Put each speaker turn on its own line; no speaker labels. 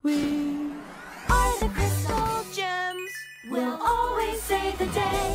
we are the crystal gems. We'll always save the day.